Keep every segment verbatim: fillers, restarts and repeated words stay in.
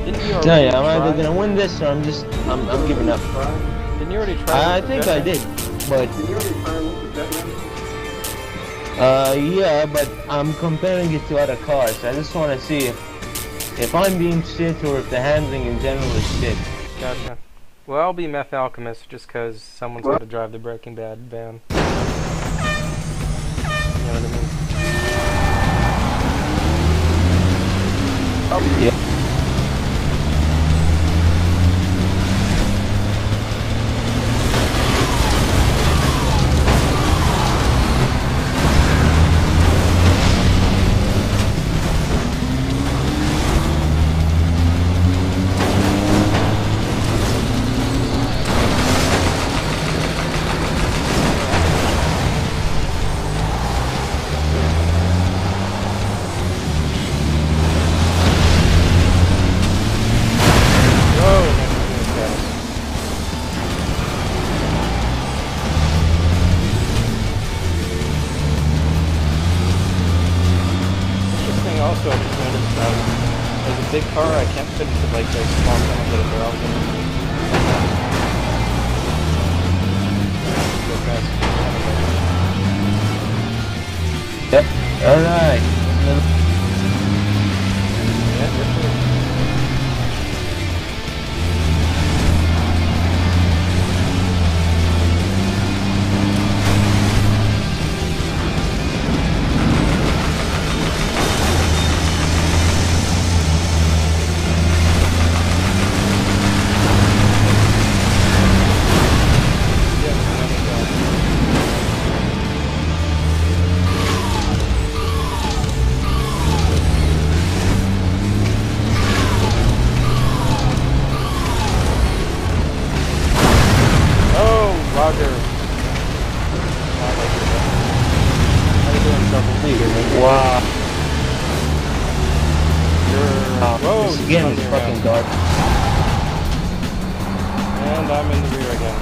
Didn't you No, already yeah, I'm either try? gonna win this or I'm just, I'm, I'm giving up. Didn't you already try? I, I think I did, but, uh, yeah, but I'm comparing it to other cars. I just want to see if, if I'm being shit or if the handling in general is shit. Gotcha. Well, I'll be Meth Alchemist just because someone's got to drive the Breaking Bad van. You know what I mean? Oh, yeah. Also, I just noticed um, there's a big car I can't fit into like those small tunnels that are out Yep. All right. Yeah, for sure. Wow. Oh, whoa, this game is fucking dark. And I'm in the rear again.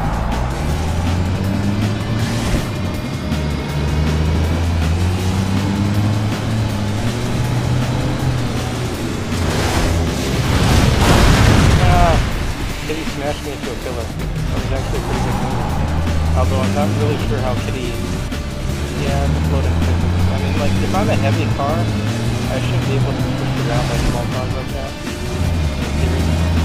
Ah, Kitty smashed me into a pillar. That was actually a pretty good move. Although I'm not really sure how Kitty... Yeah, the floating physics. I mean, like, if I'm a heavy car, I should be able to switch around like small cars like that. In theory.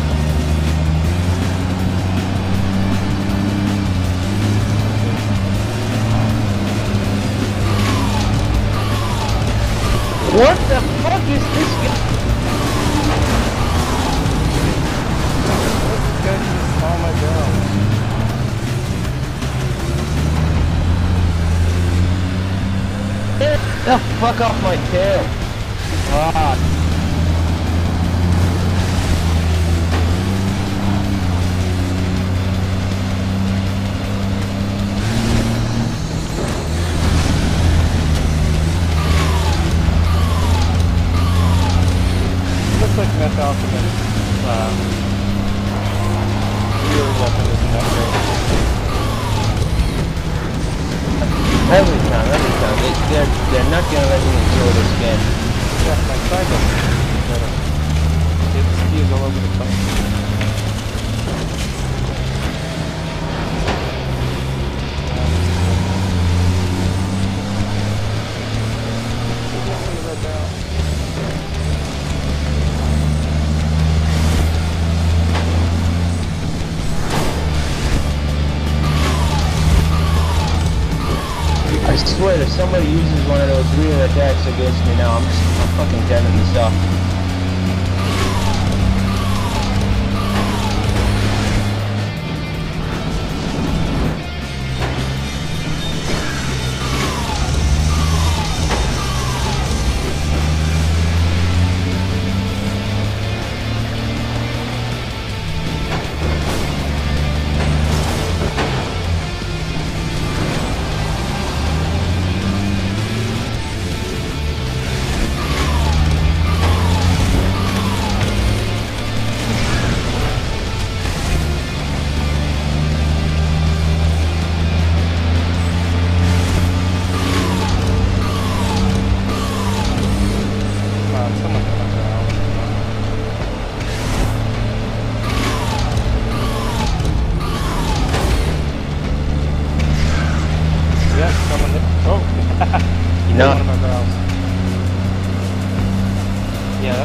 What the fuck is this guy? This guy just all my barrels. Get the fuck off my tail! Ah. Looks like Meth Alchemist um, rear weapon isn't that great. Every time, every time. They, they're, they're not gonna let me enjoy this game. Yeah, my side doesn't better. It skews all over the place. I swear, if somebody uses one of those rear attacks against me now, I'm just, I'm fucking tearing this off.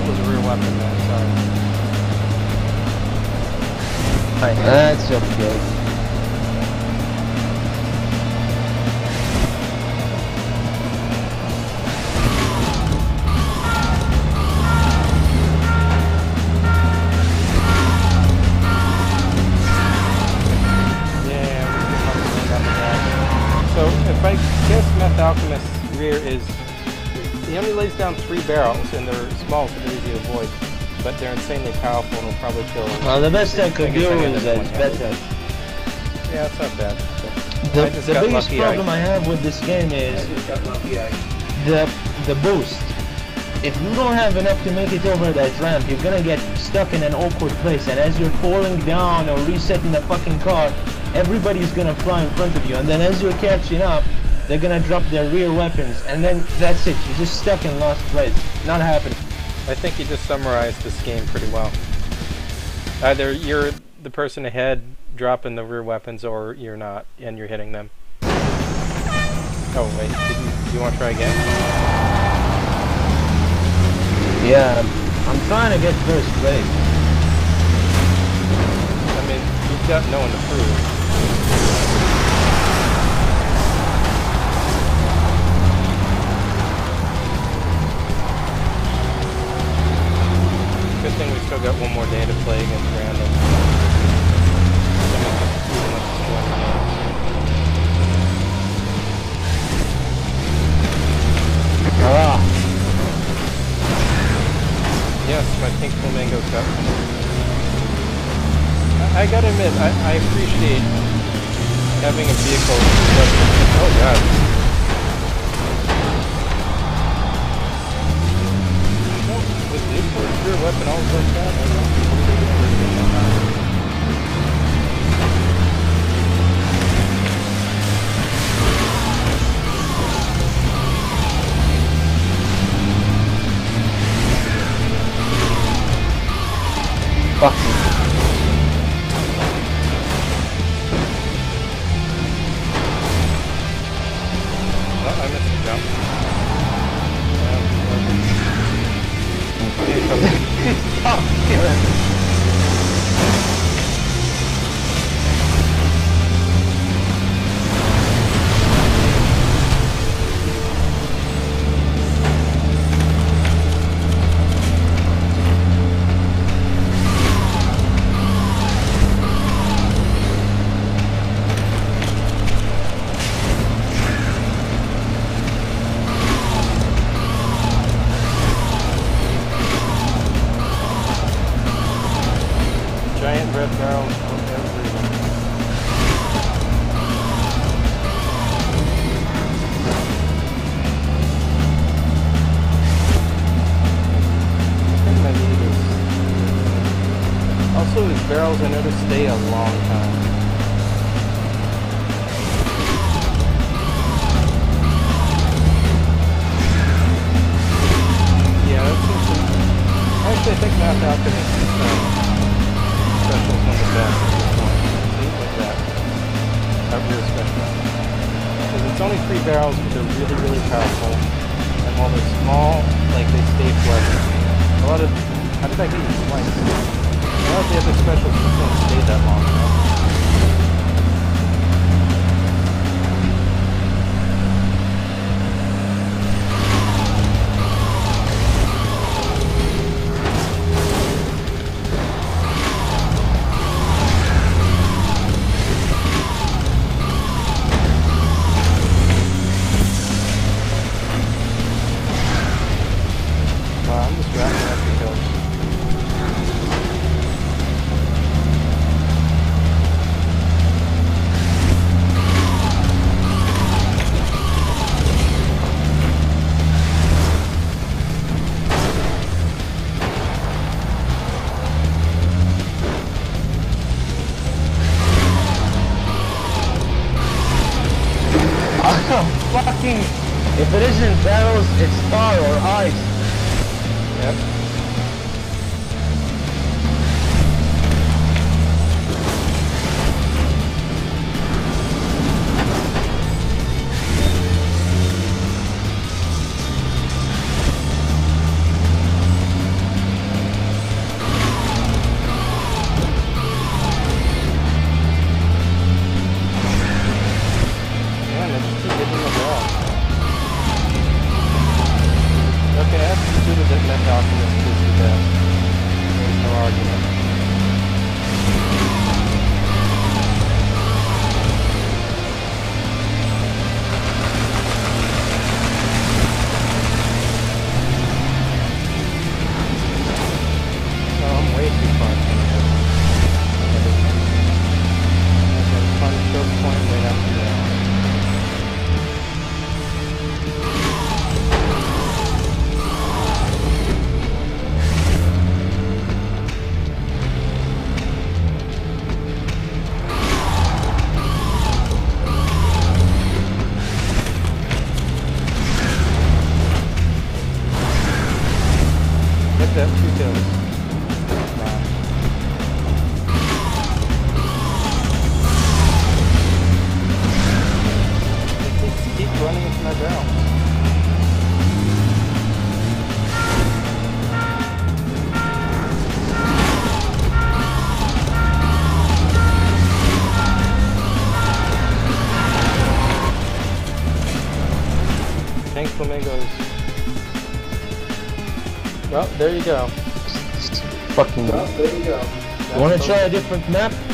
was a rear weapon, man. Sorry. That's okay. So if I guess Meth Alchemist's rear is, he only lays down three barrels and they're small so they're easy to avoid, but they're insanely powerful and will probably kill. Well, the best I could do is that it's better. Yeah, it's not bad. The, the biggest problem I, I have with this game is the the boost. If you don't have enough to make it over that ramp, you're gonna get stuck in an awkward place, and as you're falling down or resetting the fucking car, everybody's gonna fly in front of you, and then as you're catching up, they're gonna drop their rear weapons, and then that's it. You're just stuck in last place. Not happening. I think you just summarized this game pretty well. Either you're the person ahead dropping the rear weapons, or you're not, and you're hitting them. Oh wait, did you, do you want to try again? Yeah, I'm trying to get first place. I mean, you've got no one to prove. Good thing we still got one more day to play against random. Ah. Yes, my pink flamingo's got one. I, I gotta admit, I, I appreciate having a vehicle that, oh god. Well, with nuclear rear weapon all like that, I don't know. Fuck. Oh, I missed the jump. Stop killing. Giant red barrels from everywhere. I think I need this. Also, these barrels I noticed stay a long time. Yeah, that's just. Actually, I think Meth Alchemist is. Um, Special's one of the best at this point. See, like that. That rear special. Because it's only three barrels, but they're really, really powerful. And while they're small, like they stay pleasant. A lot of... How did I get these twice? A lot of the other specials just don't stay that long, you know? Fucking, if it isn't barrels, it's tar or ice. Yep. picked up two kills. Nah. He keeps running into my barrel. Thanks, flamingos. Well, there you go. Fucking. Well, there you go. You wanna try a different map?